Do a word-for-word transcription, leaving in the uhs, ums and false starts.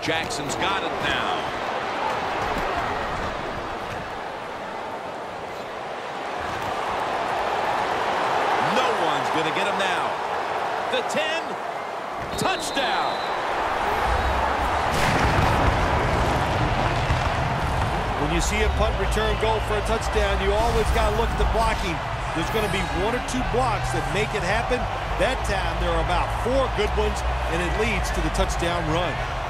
Jackson's got it now. No one's going to get him now. The ten. Touchdown. When you see a punt return go for a touchdown, you always got to look at the blocking. There's going to be one or two blocks that make it happen. That time, there are about four good ones, and it leads to the touchdown run.